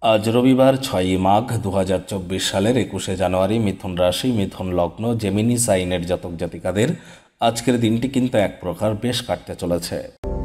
আজ রবিবার 6ই মাঘ 2024 সালের 21শে জানুয়ারি। মিথুন রাশি, মিথুন লগ্ন, জেমিনি সাইনের জাতক জাতিকাদের আজকের দিনটি কিন্তু এক প্রকার বেশ কাটতে চলেছে।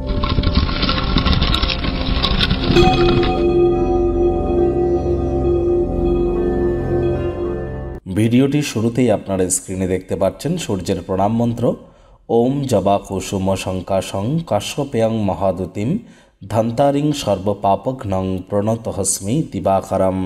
ভিডিওটি শুরুতেই আপনারা স্ক্রিনে দেখতে পাচ্ছেন সূর্যের প্রণাম মন্ত্র। ওম জবা কুসুম শঙ্কাশং কাশ্যপেয়ং মহাদুতিম ধন্তারিং সর্বপাপঘ্নং প্রণতহস্মি দিবাকরম।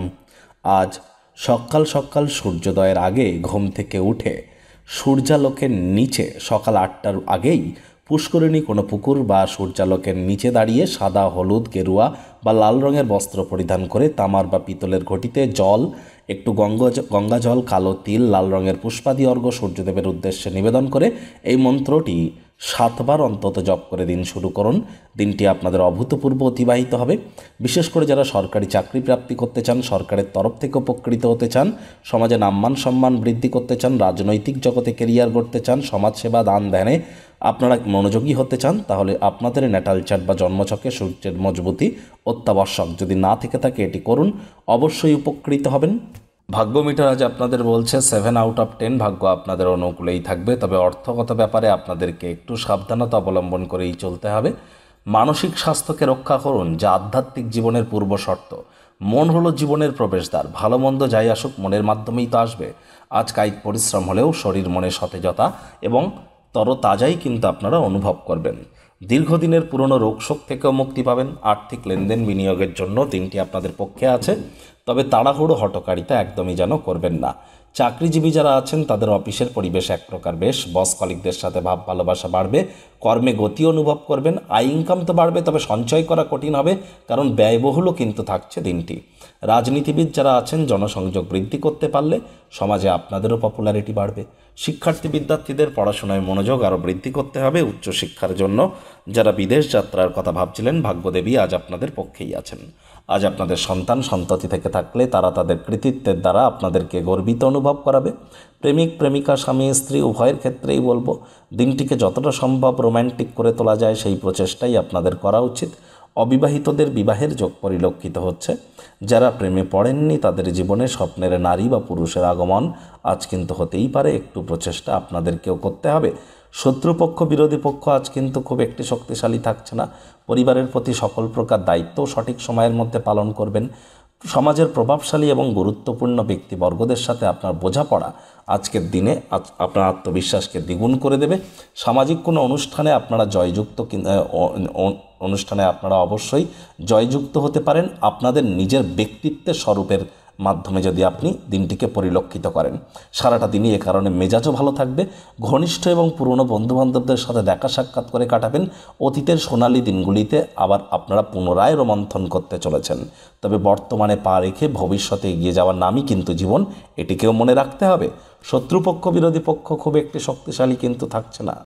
আজ সকাল সকাল সূর্যোদয়ের আগে ঘুম থেকে উঠে সূর্যালোকের নিচে সকাল 8টার আগেই পুষ্করিণী কোনো পুকুর বা সূর্যালোকের নিচে দাঁড়িয়ে সাদা, হলুদ, গেরুয়া বা লাল রঙের বস্ত্র পরিধান করে তামার বা পিতলের ঘটিতে জল, একটু গঙ্গা জল, কালো তিল, লাল রঙের পুষ্পাদি অর্ঘ্য সূর্যদেবের উদ্দেশ্যে নিবেদন করে এই মন্ত্রটি 7 বার অন্তত জপ করে দিন শুরু করুন। দিনটি আপনাদের অভূতপূর্ব অতিবাহিত হবে। বিশেষ করে যারা সরকারি চাকরি প্রাপ্তি করতে চান, সরকারের তরফ থেকে উপকৃত হতে চান, সমাজে নাম্মান সম্মান বৃদ্ধি করতে চান, রাজনৈতিক জগতে কেরিয়ার গড়তে চান, সমাজসেবা, দান ধ্যানে আপনারা মনোযোগী হতে চান, তাহলে আপনাদের ন্যাটাল চার্ট বা জন্মছকে সূর্যের মজবুতি অত্যাবশ্যক। যদি না থেকে থাকে এটি করুন, অবশ্যই উপকৃত হবেন। ভাগ্য মিটার আজ আপনাদের বলছে 7/10 ভাগ্য আপনাদের অনুকূলেই থাকবে। তবে অর্থগত ব্যাপারে আপনাদেরকে একটু সাবধানতা অবলম্বন করেই চলতে হবে। মানসিক স্বাস্থ্যকে রক্ষা করুন, যা আধ্যাত্মিক জীবনের পূর্ব শর্ত। মন হলো জীবনের প্রবেশদ্বার। ভালো মন্দ যাই আসুক মনের মাধ্যমেই তো আসবে। আজ কায়িক পরিশ্রম হলেও শরীর মনে সতেজতা এবং তরতাজাই কিন্তু আপনারা অনুভব করবেন। দীর্ঘদিনের পুরনো রোগশোক থেকেও মুক্তি পাবেন। আর্থিক লেনদেন বিনিয়োগের জন্য দিনটি আপনাদের পক্ষে আছে, তবে তাড়াহুড়ো হঠকারিতা একদমই যেন করবেন না। চাকরিজীবী যারা আছেন তাদের অফিসের পরিবেশ এক প্রকার বেশ। বস কলিগদের সাথে ভাব ভালোবাসা বাড়বে, কর্মে গতি অনুভব করবেন। আয় ইনকাম তো বাড়বে, তবে সঞ্চয় করা কঠিন হবে, কারণ ব্যয়বহুলও কিন্তু থাকছে দিনটি। রাজনীতিবিদ যারা আছেন জনসংযোগ বৃদ্ধি করতে পারলে সমাজে আপনাদেরও পপুলারিটি বাড়বে। শিক্ষার্থী বিদ্যার্থীদের পড়াশোনায় মনোযোগ আরও বৃদ্ধি করতে হবে। উচ্চশিক্ষার জন্য যারা বিদেশ যাত্রার কথা ভাবছিলেন, ভাগ্যদেবী আজ আপনাদের পক্ষেই আছেন। আজ আপনাদের সন্তান সন্ততি থেকে থাকলে তারা তাদের কৃতিত্বের দ্বারা আপনাদেরকে গর্বিত অনুভব করাবে। প্রেমিক প্রেমিকা, স্বামী স্ত্রী উভয়ের ক্ষেত্রেই বলবো, দিনটিকে যতটা সম্ভব রোম্যান্টিক করে তোলা যায় সেই প্রচেষ্টাই আপনাদের করা উচিত। অবিবাহিতদের বিবাহের যোগ পরিলক্ষিত হচ্ছে। যারা প্রেমে পড়েননি তাদের জীবনে স্বপ্নের নারী বা পুরুষের আগমন আজ কিন্তু হতেই পারে। একটু প্রচেষ্টা আপনাদেরকেও করতে হবে। শত্রুপক্ষ বিরোধী পক্ষ আজ কিন্তু খুব একটি শক্তিশালী থাকছে না। পরিবারের প্রতি সকল প্রকার দায়িত্ব সঠিক সময়ের মধ্যে পালন করবেন। সমাজের প্রভাবশালী এবং গুরুত্বপূর্ণ ব্যক্তিবর্গদের সাথে আপনার বোঝাপড়া আজকের দিনে আপনার আত্মবিশ্বাসকে দ্বিগুণ করে দেবে। সামাজিক কোনো অনুষ্ঠানে আপনারা আপনারা অবশ্যই জয়যুক্ত হতে পারেন আপনাদের নিজের ব্যক্তিত্বের স্বরূপের মাধ্যমে, যদি আপনি দিনটিকে পরিলক্ষিত করেন। সারাটা দিনই এ কারণে মেজাজও ভালো থাকবে। ঘনিষ্ঠ এবং পুরনো বন্ধুবান্ধবদের সাথে দেখা সাক্ষাৎ করে কাটাবেন। অতীতের সোনালি দিনগুলিতে আবার আপনারা পুনরায় রোমন্থন করতে চলেছেন। তবে বর্তমানে পা রেখে ভবিষ্যতে এগিয়ে যাওয়ার নামই কিন্তু জীবন, এটিকেও মনে রাখতে হবে। শত্রুপক্ষ বিরোধী পক্ষ খুব একটি শক্তিশালী কিন্তু থাকছে না।